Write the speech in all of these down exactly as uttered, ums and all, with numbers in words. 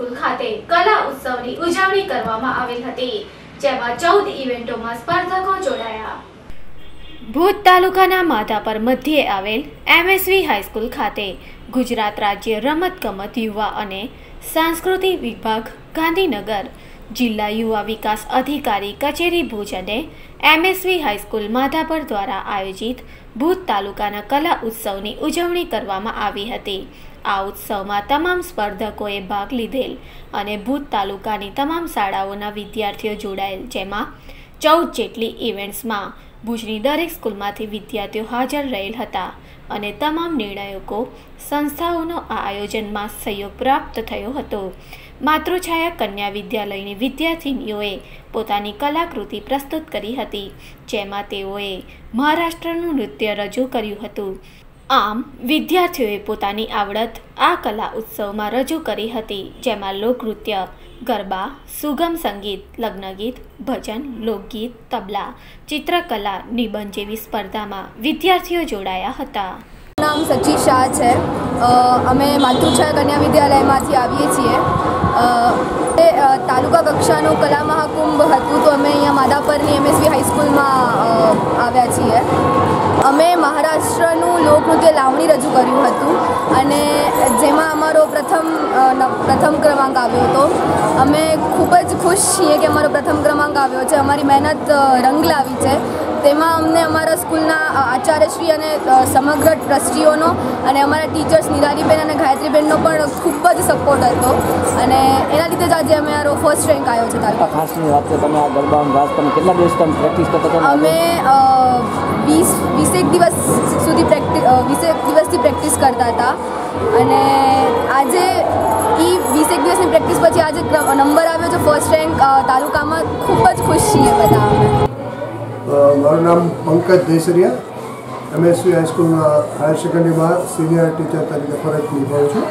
High school ખાતે કલા ઉત્સવની ઉજવણી કરવામાં આવેલ હતી, જેમાં ચૌદ ઇવેન્ટોમાં સ્પર્ધકો જોડાયા. ભુજ તાલુકાના માધાપર મધ્યે આવેલ એમએસવી હાઈસ્કૂલ ખાતે ગુજરાત રાજ્ય રમતગમત યુવા અને સાંસ્કૃતિક વિભાગ ગાંધીનગર, જિલ્લા યુવા વિકાસ અધિકારી કચેરી ભુજ અને એમએસવી હાઈસ્કૂલ માધાપર દ્વારા આયોજિત ભુજ તાલુકાના કલા ઉત્સવની ઉજવણી કરવામાં આવી હતી. આ ઉત્સવમાં તમામ સ્પર્ધકોએ ભાગ લીધેલ અને ભુજ તાલુકાની તમામ શાળાઓના વિદ્યાર્થીઓ જોડાયેલ, જેમાં ચૌદ જેટલી ઇવેન્ટ્સમાં ભુજની દરેક સ્કૂલમાંથી વિદ્યાર્થીઓ હાજર રહેલ હતા અને તમામ નિર્ણાયકો સંસ્થાઓનો આ આયોજનમાં સહયોગ પ્રાપ્ત થયો હતો. માતૃછાયા કન્યા વિદ્યાલયની વિદ્યાર્થીનીઓએ પોતાની કલાકૃતિ પ્રસ્તુત કરી હતી, જેમાં તેઓએ મહારાષ્ટ્રનું નૃત્ય રજૂ કર્યું હતું. આમ વિદ્યાર્થીઓએ પોતાની આવડત આ કલા ઉત્સવમાં રજૂ કરી હતી, જેમાં લોકનૃત્ય, ગરબા, સુગમ સંગીત, લગ્નગીત, ભજન, લોકગીત, તબલા, ચિત્રકલા, નિબંધ જેવી સ્પર્ધામાં વિદ્યાર્થીઓ જોડાયા હતા. નામ સચી શાહ છે. અમે માતૃછાયા કન્યા વિદ્યાલયમાંથી આવીએ છીએ. એ તાલુકા કક્ષાનું કલા મહાકુંભ હતું, તો અમે અહીંયા માધાપરની એમએસવી હાઈસ્કૂલમાં આવ્યા છીએ. અમે મહારાષ્ટ્રનું લોકનૃત્ય લાવણી રજૂ કર્યું હતું અને જેમાં અમારો પ્રથમ પ્રથમ ક્રમાંક આવ્યો હતો. અમે ખૂબ જ ખુશ છીએ કે અમારો પ્રથમ ક્રમાંક આવ્યો છે. અમારી મહેનત રંગ લાવી છે. તેમાં અમને અમારા સ્કૂલના આચાર્યશ્રી અને સમગ્ર ટ્રસ્ટીઓનો અને અમારા ટીચર્સ નિરાલીબેન અને ગાયત્રીબેનનો પણ ખૂબ જ સપોર્ટ હતો અને એના લીધે જ આજે અમે મારો ફર્સ્ટ રેન્ક આવ્યો છે. તાલુકા ખાસની વાત છે, તમે આ ગરબા રાસ તમે કેટલા દિવસ તમે પ્રેક્ટિસ કરતા હતા? અમે વીસ વીસેક દિવસ સુધી પ્રેક્ટિસ વીસેક દિવસથી પ્રેક્ટિસ કરતા હતા અને આજે એ વીસેક દિવસની પ્રેક્ટિસ પછી આજે નંબર આવ્યો છે ફર્સ્ટ રેન્ક તાલુકામાં. ખૂબ જ ખુશ છીએ બધા અમે. મારું નામ પંકજ દેસરિયા, એમએસવી હાઈસ્કૂલમાં હાયર સેકન્ડરીમાં સિનિયર ટીચર તરીકે ફરજ નિભાવું છું.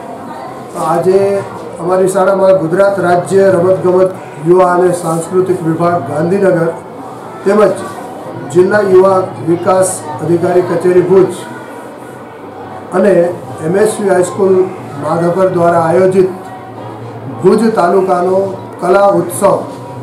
આજે અમારી શાળામાં ગુજરાત રાજ્ય રમતગમત યુવા અને સાંસ્કૃતિક વિભાગ ગાંધીનગર તેમજ જિલ્લા યુવા વિકાસ અધિકારી કચેરી ભુજ અને એમએસવી હાઈસ્કૂલ માધાપર દ્વારા આયોજિત ભુજ તાલુકાનો કલા ઉત્સવ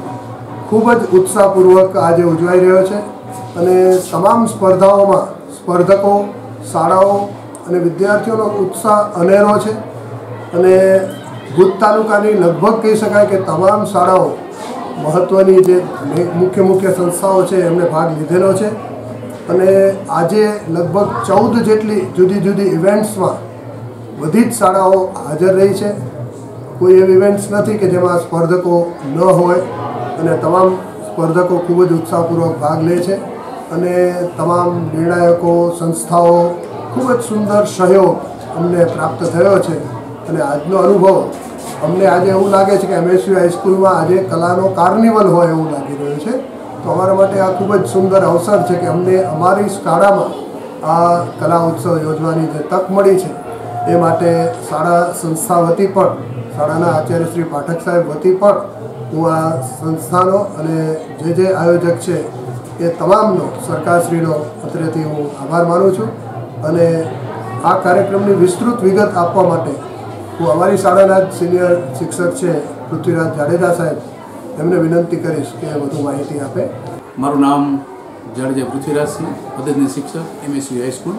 ખૂબ જ ઉત્સાહપૂર્વક આજે ઉજવાઈ રહ્યો છે અને તમામ સ્પર્ધાઓમાં સ્પર્ધકો, શાળાઓ અને વિદ્યાર્થીઓનો ઉત્સાહ અનેરો છે અને ભુજ તાલુકાની લગભગ કહી શકાય કે તમામ શાળાઓ મહત્ત્વની જે મુખ્ય મુખ્ય સંસ્થાઓ છે એમને ભાગ લીધેલો છે અને આજે લગભગ ચૌદ જેટલી જુદી જુદી ઇવેન્ટ્સમાં બધી જ શાળાઓ હાજર રહી છે. કોઈ એવી ઇવેન્ટ્સ નથી કે જેમાં સ્પર્ધકો ન હોય અને તમામ સ્પર્ધકો ખૂબ જ ઉત્સાહપૂર્વક ભાગ લે છે અને તમામ નિર્ણાયકો, સંસ્થાઓ ખૂબ જ સુંદર સહયોગ અમને પ્રાપ્ત થયો છે અને આજનો અનુભવ અમને આજે એવું લાગે છે કે એમએસવી હાઈસ્કૂલમાં આજે કલાનો કાર્નિવલ હોય એવું લાગી રહ્યું છે. તો અમારા માટે આ ખૂબ જ સુંદર અવસર છે કે અમને અમારી શાળામાં આ કલા ઉત્સવ યોજવાની જે તક મળી છે એ માટે શાળા સંસ્થા વતી પણ, શાળાના આચાર્ય શ્રી પાઠક સાહેબ વતી પણ હું આ સંસ્થાનો અને જે જે આયોજક છે એ તમામનો સરકારશ્રીનો અત્રેથી હું આભાર માનું છું અને આ કાર્યક્રમની વિસ્તૃત વિગત આપવા માટે હું અમારી શાળાના જ સિનિયર શિક્ષક છે પૃથ્વીરાજ જાડેજા સાહેબ, એમને વિનંતી કરીશ કે વધુ માહિતી આપે. મારું નામ જાડેજા પૃથ્વીરાજ છે, મદદની શિક્ષક, એમએસવી હાઈસ્કૂલ.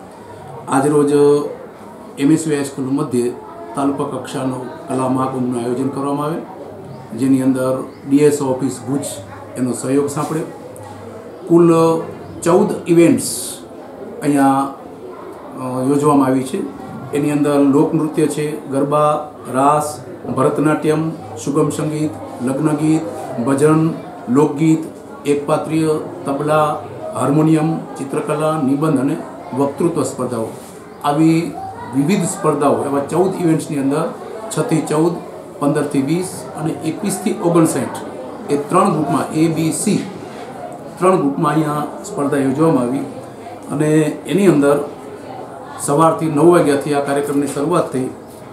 આજરોજ એમએસવી હાઈસ્કૂલ મધ્યે તાલુકા કક્ષાનો કલા મહાકુંભનું આયોજન કરવામાં આવેલ, જેની અંદર ડીએસઓ ઓફિસ ભુજ એનો સહયોગ સાંપડ્યો. કુલ ચૌદ ઇવેન્ટ્સ અહીંયા યોજવામાં આવી છે. એની અંદર લોકનૃત્ય છે, ગરબા, રાસ, ભરતનાટ્યમ, સુગમ સંગીત, લગ્નગીત, ભજન, લોકગીત, એકપાત્રીય, તબલા, હાર્મોનિયમ, ચિત્રકલા, નિબંધ અને વક્તૃત્વ સ્પર્ધાઓ, આવી વિવિધ સ્પર્ધાઓ એવા ચૌદ ઇવેન્ટ્સની અંદર છથી ચૌદ, પંદરથી વીસ અને એકવીસથી ઓગણસાઠ એ ત્રણ ગ્રુપમાં એ બી સી ત્રણ ગ્રુપમાં અહીંયા સ્પર્ધા યોજવામાં આવી અને એની અંદર સવારથી નવ વાગ્યાથી આ કાર્યક્રમની શરૂઆત થઈ.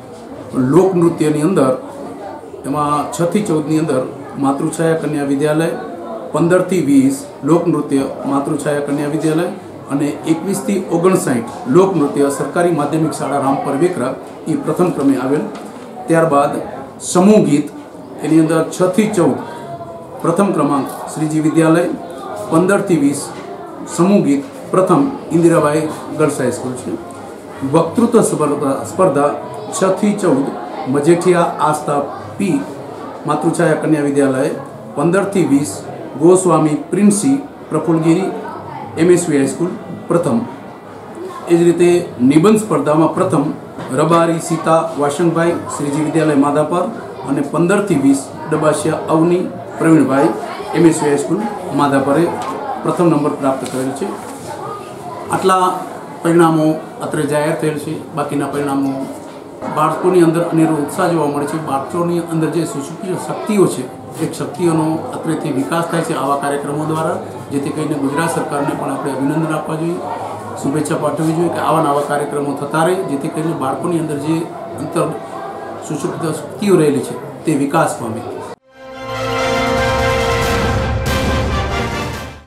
લોકનૃત્યની અંદર એમાં છથી ચૌદની અંદર માતૃછાયા કન્યા વિદ્યાલય, પંદરથી વીસ લોકનૃત્ય માતૃછાયા કન્યા વિદ્યાલય અને એકવીસથી ઓગણસાઠ લોકનૃત્ય સરકારી માધ્યમિક શાળા રામપર વેકરા એ પ્રથમ ક્રમે આવેલ. ત્યારબાદ સમૂહ ગીત એની અંદર છ થી ચૌદ પ્રથમ ક્રમાંક શ્રીજી વિદ્યાલય, પંદરથી વીસ સમૂહ ગીત પ્રથમ ઇન્દિરાબાઈ ગર્લ્સ હાઈસ્કૂલ છે. વક્તૃત્વ સ્પર્ધા સ્પર્ધા છ થી ચૌદ મજેઠિયા આસ્થા પી માતૃછાયા કન્યા વિદ્યાલય, પંદરથી વીસ ગોસ્વામી પ્રિન્સી પ્રફુલગીરી એમએસવી હાઈસ્કૂલ પ્રથમ. એ જ રીતે નિબંધ સ્પર્ધામાં પ્રથમ રબારી સીતા વાસણભાઈ શ્રીજી વિદ્યાલય માધાપર અને પંદરથી વીસ ડબાસિયા અવની પ્રવીણભાઈ એમએસવી હાઈસ્કૂલ માધાપરે પ્રથમ નંબર પ્રાપ્ત કરેલ છે. આટલા પરિણામો અત્રે જાહેર થયેલ છે. બાકીના પરિણામો બાળકોની અંદર અનેરો ઉત્સાહ જોવા મળે છે. બાળકોની અંદર જે સુસુપ્ત શક્તિઓ છે એક શક્તિઓનો અત્રેથી વિકાસ થાય છે આવા કાર્યક્રમો દ્વારા, જેથી કરીને ગુજરાત સરકારને પણ આપણે અભિનંદન આપવા જોઈએ, શુભેચ્છા પાઠવવી જોઈએ કે આવા નવા કાર્યક્રમો થતા રહે, જેથી કરીને બાળકોની અંદર જે અંતર સુસુપ્ત શક્તિઓ રહેલી છે તે વિકાસ પામે.